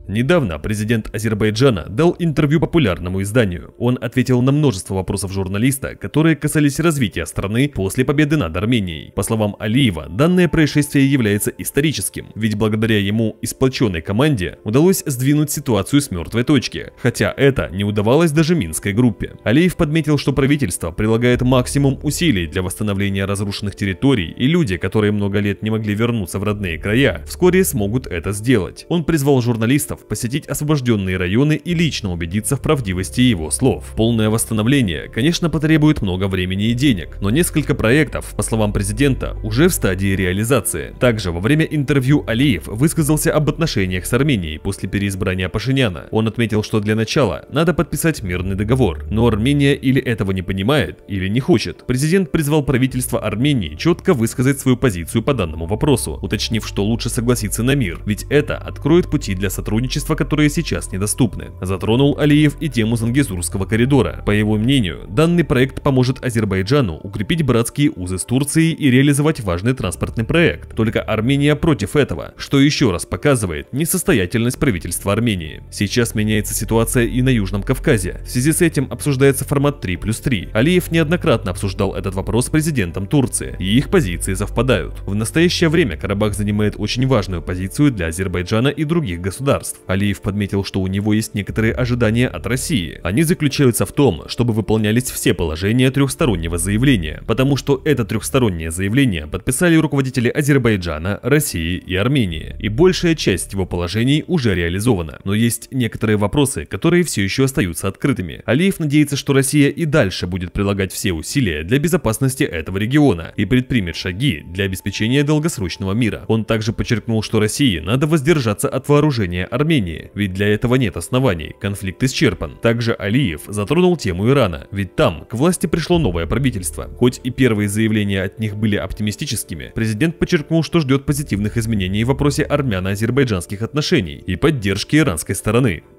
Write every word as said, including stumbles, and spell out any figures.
Недавно президент Азербайджана дал интервью популярному изданию. Он ответил на множество вопросов журналиста, которые касались развития страны после победы над Арменией. По словам Алиева, данное происшествие является историческим, ведь благодаря ему и сплоченной команде удалось сдвинуть ситуацию с мертвой точки, хотя это не удавалось даже Минской группе. Алиев подметил, что правительство прилагает максимум усилий для восстановления разрушенных территорий, и люди, которые много лет не могли вернуться в родные края, вскоре смогут это сделать. Он призвал журналистов посетить освобожденные районы и лично убедиться в правдивости его слов. Полное восстановление, конечно, потребует много времени и денег, но несколько проектов, по словам президента, уже в стадии реализации. Также во время интервью Алиев высказался об отношениях с Арменией после переизбрания Пашиняна. Он отметил, что для начала надо подписать мирный договор, но Армения или этого не понимает, или не хочет. Президент призвал правительство Армении четко высказать свою позицию по данному вопросу, уточнив, что лучше согласиться на мир, ведь это откроет пути для сотрудничества, которые сейчас недоступны. Затронул Алиев и тему Зангезурского коридора. По его мнению, данный проект поможет Азербайджану укрепить братские узы с Турцией и реализовать важный транспортный проект. Только Армения против этого, что еще раз показывает несостоятельность правительства Армении. Сейчас меняется ситуация и на Южном Кавказе. В связи с этим обсуждается формат три плюс три. Алиев неоднократно обсуждал этот вопрос с президентом Турции, и их позиции совпадают. В настоящее время Карабах занимает очень важную позицию для Азербайджана и других государств. Алиев подметил, что у него есть некоторые ожидания от России. Они заключаются в том, чтобы выполнялись все положения трехстороннего заявления, потому что это трехстороннее заявление подписали руководители Азербайджана, России и Армении, и большая часть его положений уже реализована. Но есть некоторые вопросы, которые все еще остаются открытыми. Алиев надеется, что Россия и дальше будет прилагать все усилия для безопасности этого региона и предпримет шаги для обеспечения долгосрочного мира. Он также подчеркнул, что России надо воздержаться от вооружения Армении, ведь для этого нет оснований, конфликт исчерпан. Также Алиев затронул тему Ирана, ведь там к власти пришло новое правительство. Хоть и первые заявления от них были оптимистическими, президент подчеркнул, что ждет позитивных изменений в вопросе армяно-азербайджанских отношений и поддержки иранской стороны.